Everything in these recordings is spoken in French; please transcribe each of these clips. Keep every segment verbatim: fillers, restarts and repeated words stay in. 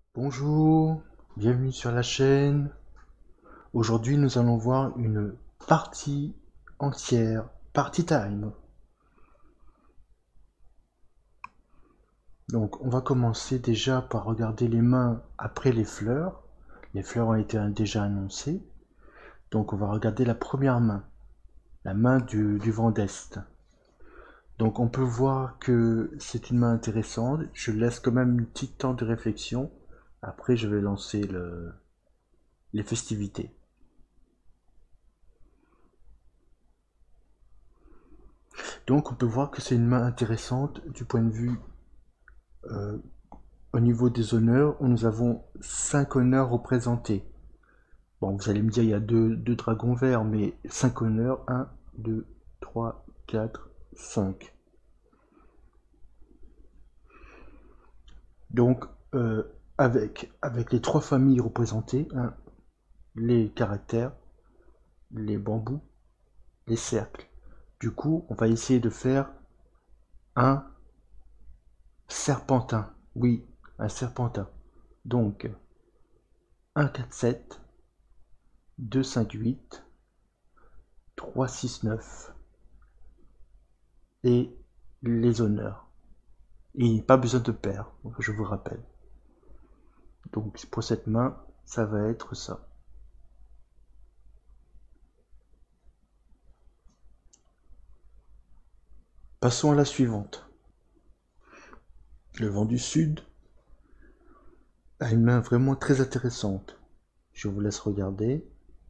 Bonjour, bienvenue sur la chaîne. Aujourd'hui, nous allons voir une partie entière, party time. Donc, on va commencer déjà par regarder les mains après les fleurs. Les fleurs ont été déjà annoncées. Donc, on va regarder la première main, la main du, du vent d'Est. Donc, on peut voir que c'est une main intéressante. Je laisse quand même un petit temps de réflexion. Après, je vais lancer le, les festivités. Donc on peut voir que c'est une main intéressante du point de vue euh, au niveau des honneurs, où nous avons cinq honneurs représentés. Bon, vous allez me dire il y a deux, deux dragons verts, mais cinq honneurs, un, deux, trois, quatre, cinq. Donc euh, avec, avec les trois familles représentées, hein, les caractères, les bambous, les cercles. Du coup, on va essayer de faire un serpentin. Oui, un serpentin. Donc, un, quatre, sept, deux, cinq, huit, trois, six, neuf et les honneurs. Et pas besoin de paire, je vous rappelle. Donc pour cette main, ça va être ça. Passons à la suivante. Le vent du sud a une main vraiment très intéressante. Je vous laisse regarder.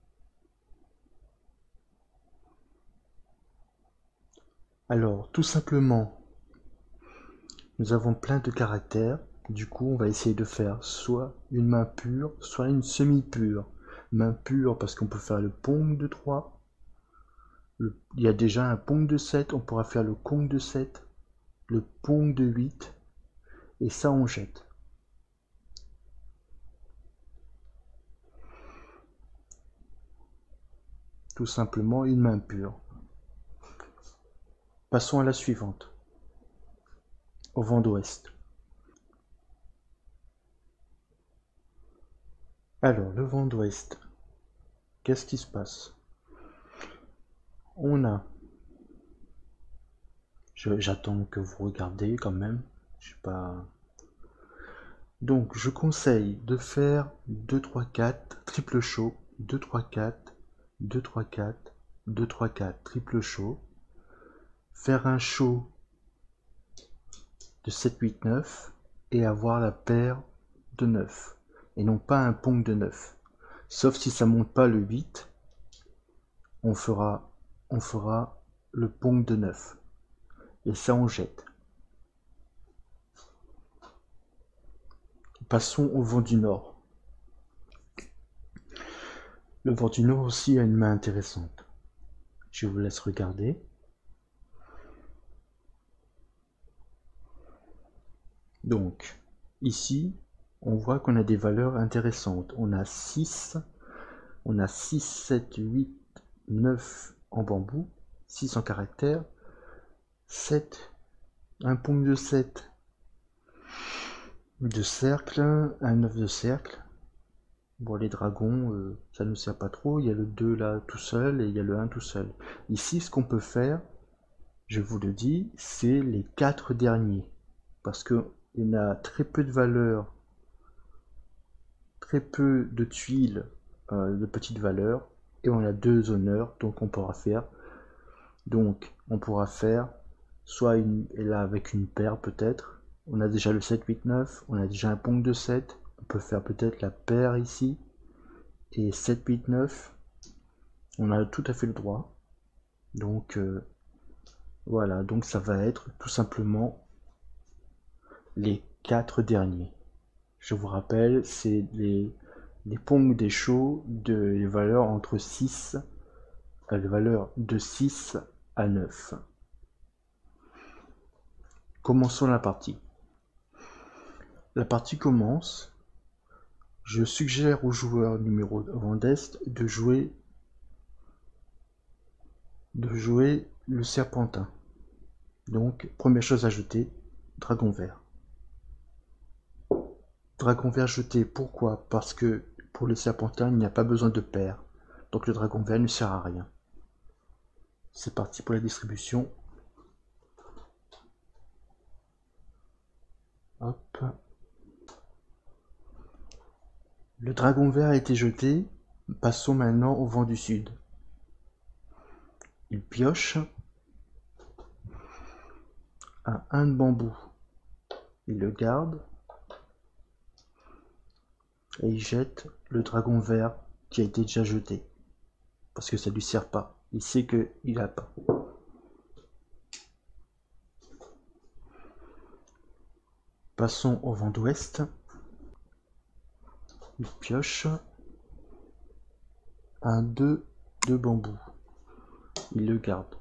Alors, tout simplement, nous avons plein de caractères. Du coup, on va essayer de faire soit une main pure, soit une semi-pure. Main pure parce qu'on peut faire le pong de trois. Le- il y a déjà un pong de sept, on pourra faire le kong de sept, le pong de huit, et ça on jette. Tout simplement une main pure. Passons à la suivante, au vent d'ouest. Alors, le vent d'ouest, qu'est-ce qui se passe? On a, je- j'attends que vous regardez quand même, je sais pas. Donc, je conseille de faire deux trois quatre, triple chaud, deux trois quatre, deux trois quatre, deux trois quatre, triple chaud, faire un chaud de sept huit neuf et avoir la paire de neuf et non pas un pong de neuf. Sauf si ça monte pas le huit, on fera on fera le pong de neuf et ça on jette. Passons au vent du nord. Le vent du nord aussi a une main intéressante. Je vous laisse regarder. Donc ici on voit qu'on a des valeurs intéressantes. On a six, on a six, sept, huit, neuf en bambou, six en caractère, sept, un pont de sept de cercle, un neuf de cercle. Bon, les dragons, euh, ça ne sert pas trop. Il y a le deux là tout seul et il y a le un tout seul. Ici, ce qu'on peut faire, je vous le dis, c'est les quatre derniers. Parce qu'il y en a très peu de valeur, très peu de tuiles euh, de petite valeur. Et on a deux honneurs, donc on pourra faire. Donc, on pourra faire soit une, et là avec une paire peut-être. On a déjà le sept, huit, neuf, on a déjà un pong de sept. On peut faire peut-être la paire ici. Et sept, huit, neuf, on a tout à fait le droit. Donc, euh, voilà, donc ça va être tout simplement les quatre derniers. Je vous rappelle, c'est les, les pongs des shows de les valeurs entre six, euh, les valeurs de six à neuf. Commençons la partie. La partie commence. Je suggère au joueur numéro vent d'Est de jouer de jouer le serpentin. Donc, première chose ajoutée, dragon vert. Dragon vert jeté, pourquoi? Parce que pour le serpentin, il n'y a pas besoin de paire. Donc le dragon vert ne sert à rien. C'est parti pour la distribution. Hop. Le dragon vert a été jeté. Passons maintenant au vent du sud. Il pioche un un de bambou. Il le garde. Et il jette le dragon vert qui a été déjà jeté. Parce que ça lui sert pas. Il sait qu'il a pas. Passons au vent d'ouest. Il pioche un deux de bambou. Il le garde.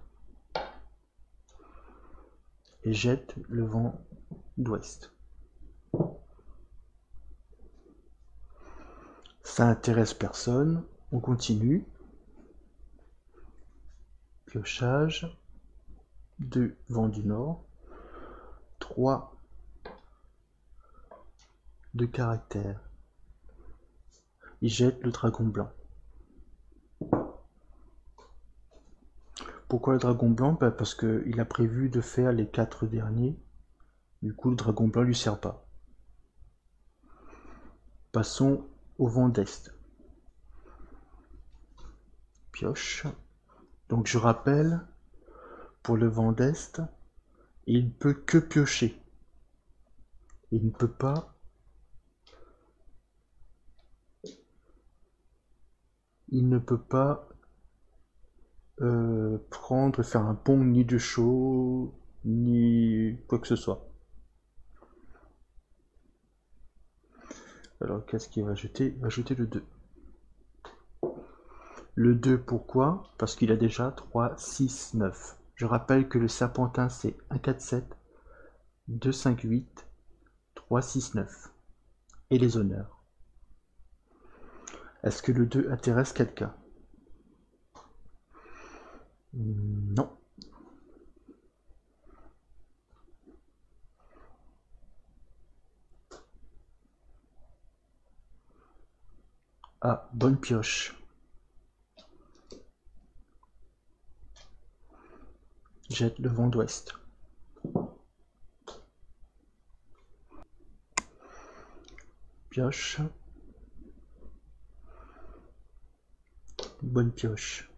Et jette le vent d'ouest. Ça intéresse personne. On continue. Piochage. deux vent du nord. trois de caractère. Il jette le dragon blanc. Pourquoi le dragon blanc? Bah parce qu'il a prévu de faire les quatre derniers. Du coup, le dragon blanc lui sert pas. Passons au vent d'est. Pioche. Donc je rappelle, pour le vent d'est, il ne peut que piocher. Il ne peut pas il ne peut pas euh, prendre, faire un pont ni de chaud, ni quoi que ce soit. Alors qu'est-ce qu'il va jeter? Il va jeter le deux. Le deux, pourquoi? Parce qu'il a déjà trois, six, neuf. Je rappelle que le serpentin c'est un, quatre, sept, deux, cinq, huit, trois, six, neuf. Et les honneurs. Est-ce que le deux intéresse quelqu'un? Non. Ah, bonne pioche. Jette le vent d'ouest. Pioche. Bonne pioche.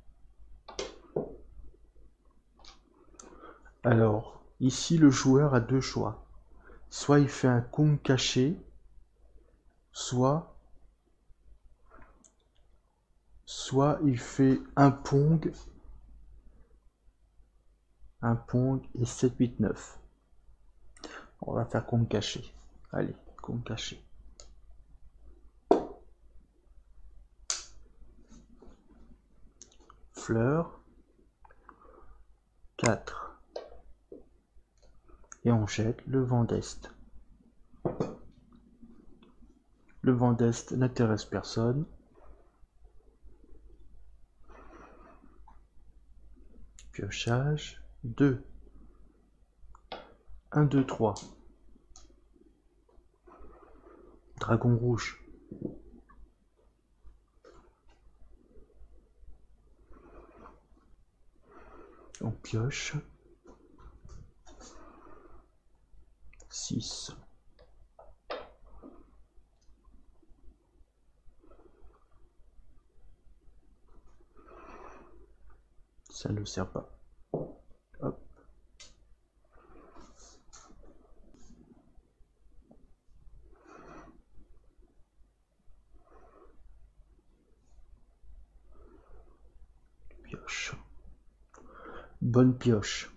Alors, ici le joueur a deux choix. Soit il fait un Kong caché, soit soit il fait un Pong, un Pong et sept, huit, neuf. On va faire Kong caché. Allez, Kong caché. Fleur. quatre. Et on jette le vent d'est. Le vent d'est n'intéresse personne. Piochage. deux. un, deux, trois. Dragon rouge. On pioche. six. Ça ne sert pas. Hop. Pioche. Bonne pioche.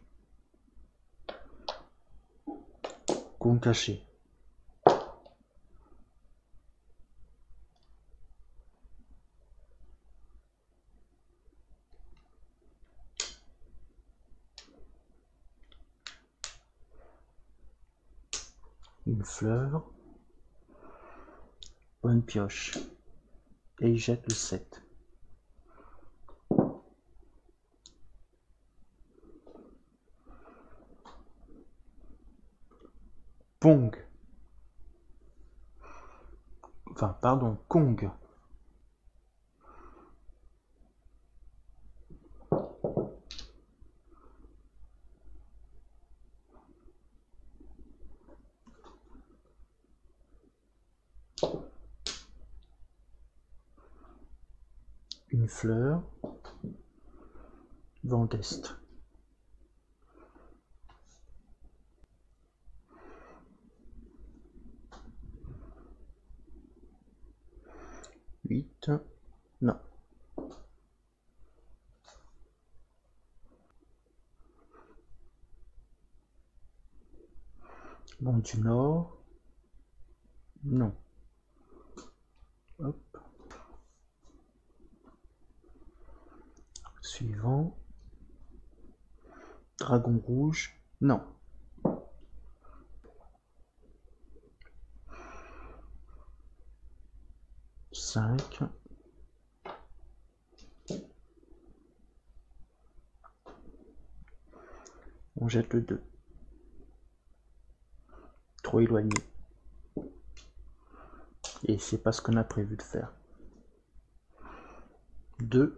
Con caché. Une fleur. Bonne pioche. Et il jette le sept. Pong. enfin pardon, Kong. Une fleur, vent d'Est. Huit, non. Vent du Nord, non. Hop. Suivant. Dragon rouge, non. Cinq. On jette le deux. Trop éloigné. Et c'est pas ce qu'on a prévu de faire. deux.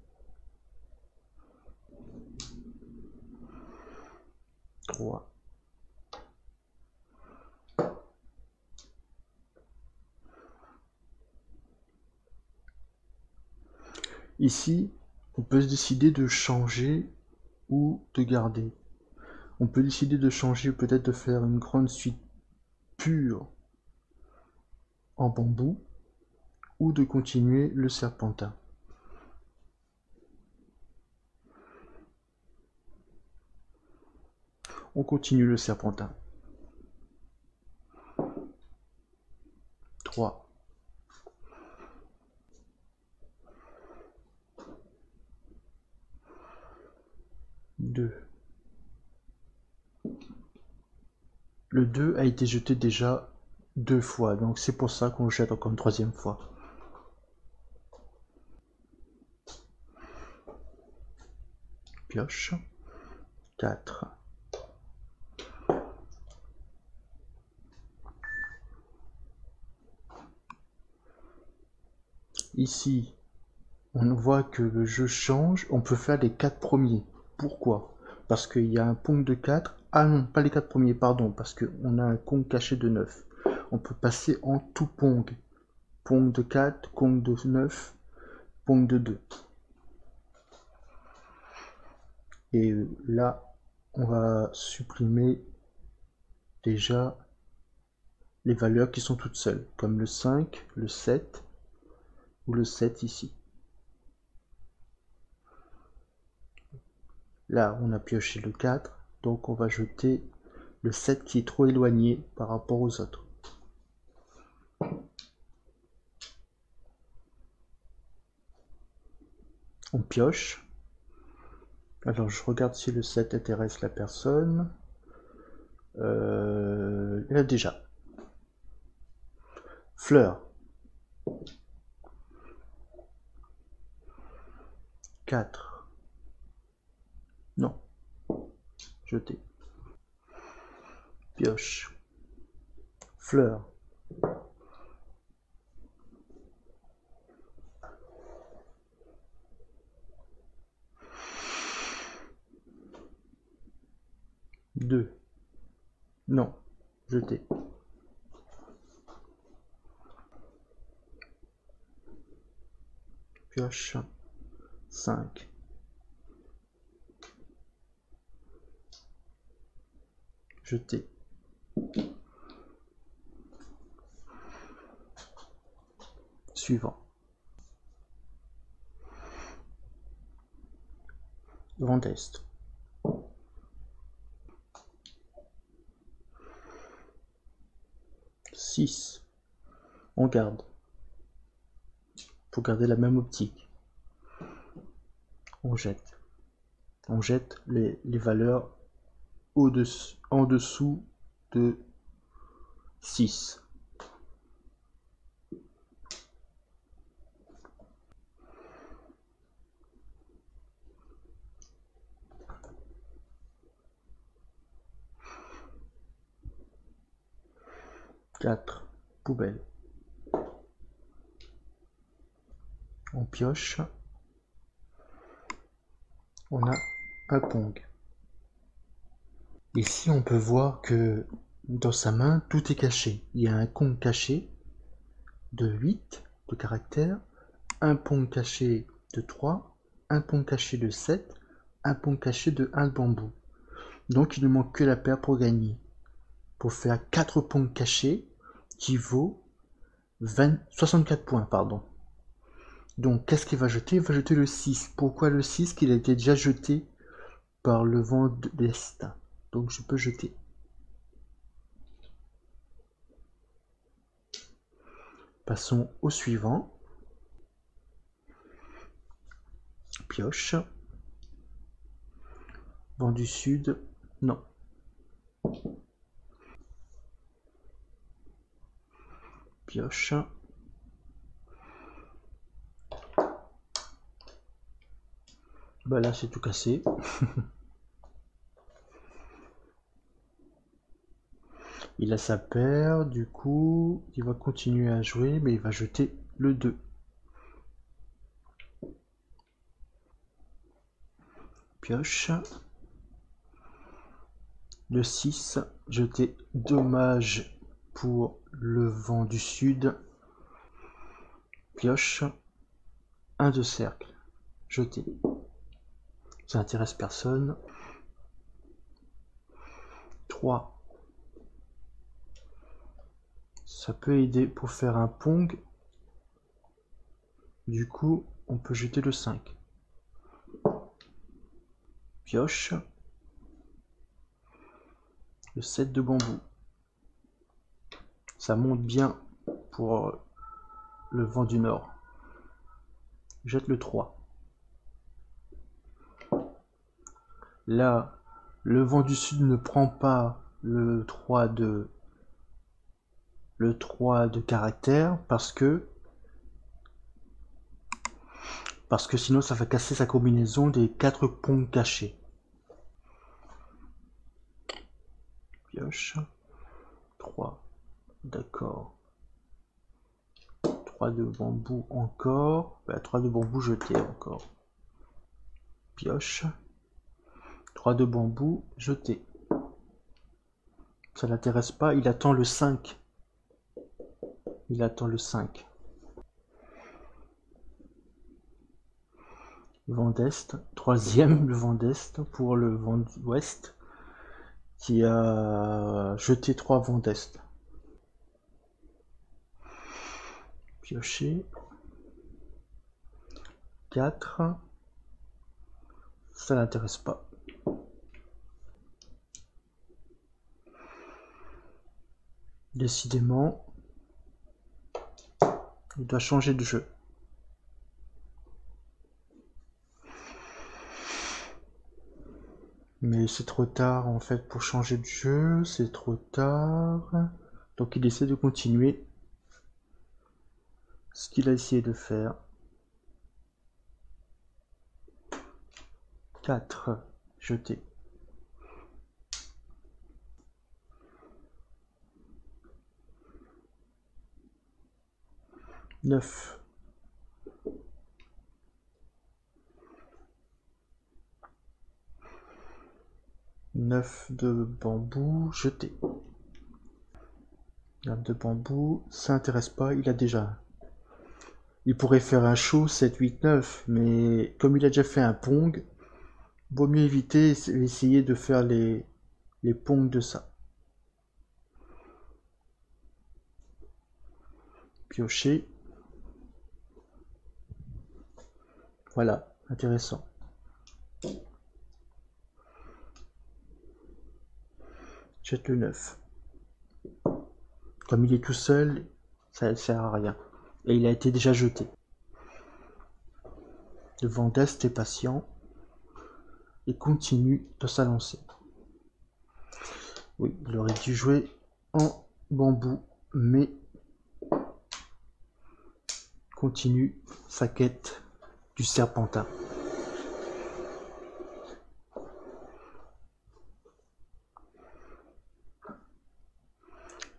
trois. Ici, on peut se décider de changer ou de garder. On peut décider de changer, peut-être de faire une grande suite pure en bambou, ou de continuer le serpentin. On continue le serpentin. trois. deux. Le deux a été jeté déjà deux fois, donc c'est pour ça qu'on le jette encore une troisième fois. Pioche. quatre. Ici, on voit que le jeu change, on peut faire les quatre premiers. Pourquoi? Parce qu'il y a un pong de quatre. Ah non, pas les quatre premiers, pardon, parce qu'on a un Kong caché de neuf. On peut passer en tout pong. Pong de quatre, Kong de neuf, pong de deux. Et là, on va supprimer déjà les valeurs qui sont toutes seules, comme le cinq, le sept ou le sept ici. Là, on a pioché le quatre, donc on va jeter le sept qui est trop éloigné par rapport aux autres. On pioche. Alors, je regarde si le sept intéresse la personne. Euh, là, déjà. Fleur. quatre. Non. Jeté. Pioche. Fleur. deux. Non. Jeté. Pioche. cinq. Jeté. Suivant. Vent d'Est. six. On garde. Pour garder la même optique. On jette. On jette les, les valeurs au-dessus, en dessous de six. quatre. Poubelle. On pioche. On a un pong. Ici, on peut voir que dans sa main, tout est caché. Il y a un Kong caché de huit de caractères, un Pong caché de trois, un Pong caché de sept, un Pong caché de un de bambou. Donc, il ne manque que la paire pour gagner. Pour faire quatre Pongs cachés qui vaut vingt, soixante-quatre points. Pardon. Donc, qu'est-ce qu'il va jeter? Il va jeter le six. Pourquoi le six? Qu'il a été déjà jeté par le vent de l'Est. Donc, je peux jeter. Passons au suivant. Pioche. Vent du sud. Non. Pioche. Bah là, c'est tout cassé. Il a sa paire, du coup, il va continuer à jouer, mais il va jeter le deux. Pioche. Le six, jeté. Dommage pour le vent du sud. Pioche. un de cercle. Jeté. Ça intéresse personne. trois. Ça peut aider pour faire un pong. Du coup, on peut jeter le cinq. Pioche. Le sept de bambou. Ça monte bien pour le vent du nord. Jette le trois. Là, le vent du sud ne prend pas le trois de le trois de caractère parce que parce que sinon ça va casser sa combinaison des quatre ponts cachés. Pioche. trois. D'accord. trois de bambou encore. Bah, trois de bambou jeté encore. Pioche. trois de bambou jeté. Ça l'intéresse pas, il attend le cinq. Il attend le cinq. Vent d'Est, troisième le vent d'Est pour le vent d'Ouest qui a jeté trois vents d'Est. Piocher. quatre. Ça l'intéresse pas. Décidément, il doit changer de jeu. Mais c'est trop tard en fait pour changer de jeu, c'est trop tard. Donc il essaie de continuer ce qu'il a essayé de faire. quatre, jeté. neuf. neuf de bambou, jeté. neuf de bambou, ça intéresse pas, il a déjà. Il pourrait faire un show sept, huit, neuf, mais comme il a déjà fait un pong, vaut mieux éviter et essayer de faire les, les pongs de ça. Piocher. Voilà, intéressant. Jette le neuf. Comme il est tout seul, ça ne sert à rien. Et il a été déjà jeté. Le vent d'Est est patient et continue de s'alancer. Oui, il aurait dû jouer en bambou, mais continue sa quête du serpentin.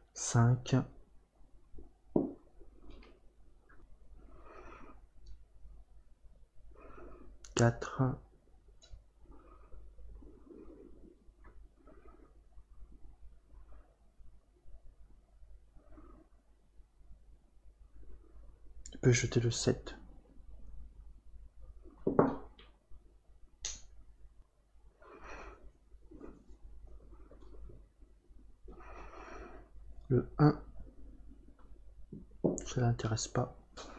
cinq. quatre. Tu peux jeter le sept. Le un. Ça l'intéresse pas.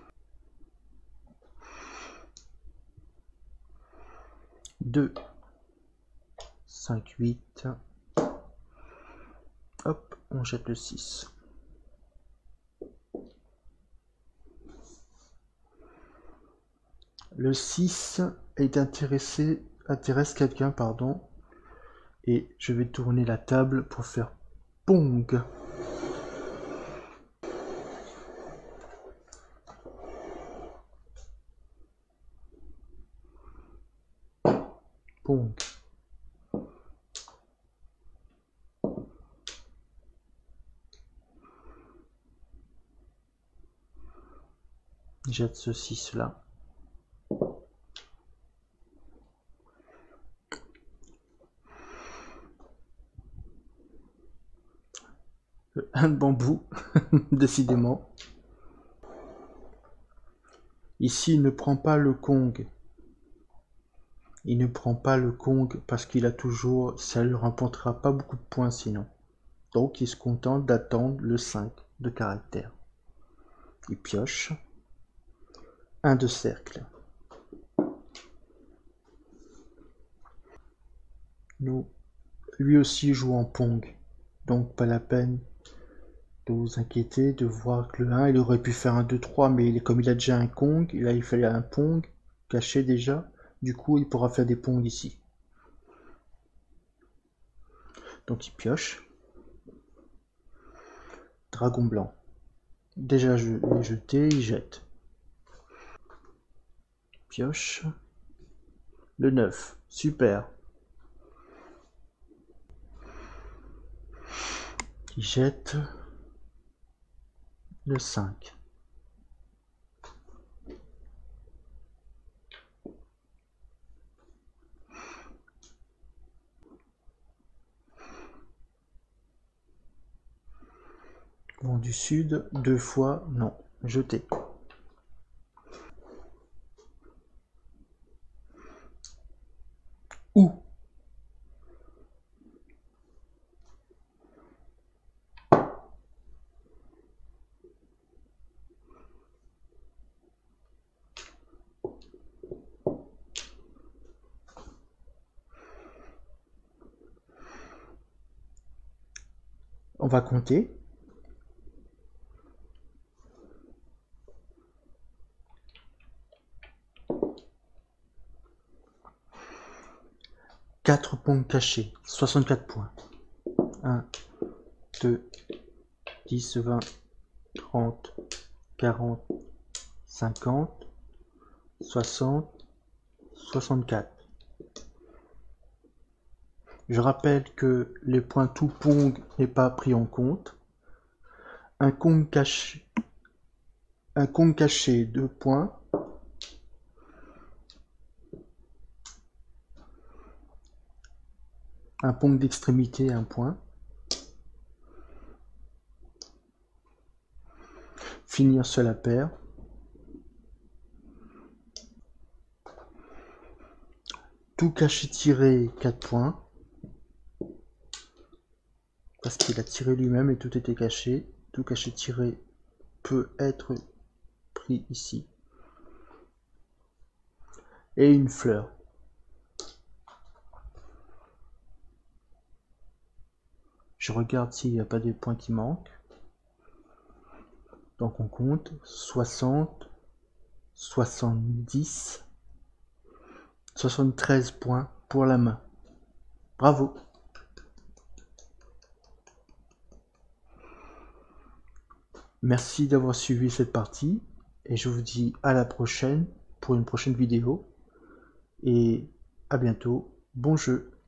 deux, cinq, huit. Hop, on jette le six. Le six est intéressé, intéresse quelqu'un, pardon. Et je vais tourner la table pour faire Pong. Pong. Jette ce six là. Un bambou, décidément. Ici, il ne prend pas le Kong. Il ne prend pas le Kong parce qu'il a toujours... Ça ne lui rapportera pas beaucoup de points sinon. Donc, il se contente d'attendre le cinq de caractère. Il pioche. Un de cercle. Nous, lui aussi joue en Pong. Donc, pas la peine de vous inquiéter, de voir que le un, il aurait pu faire un deux trois, mais il, comme il a déjà un Kong, là il fallait un Pong caché déjà, du coup il pourra faire des Pongs ici. Donc il pioche. Dragon blanc. Déjà je l'ai jeté, il jette. Pioche. Le neuf, super. Il jette. Le cinq. Vent du sud, deux fois, non, jeté. Où? On va compter. quatre Pongs cachés, soixante-quatre points. un, deux, dix, vingt, trente, quarante, cinquante, soixante, soixante-quatre. Je rappelle que les points tout Pong n'est pas pris en compte. Un Kong caché, un Kong caché, deux points. Un Pong d'extrémité, un point. Finir seul à paire. Tout caché tiré, quatre points. Parce qu'il a tiré lui-même et tout était caché. Tout caché tiré peut être pris ici. Et une fleur. Je regarde s'il n'y a pas des points qui manquent. Donc on compte soixante, soixante-dix, soixante-treize points pour la main. Bravo! Merci d'avoir suivi cette partie et je vous dis à la prochaine pour une prochaine vidéo et à bientôt. Bon jeu!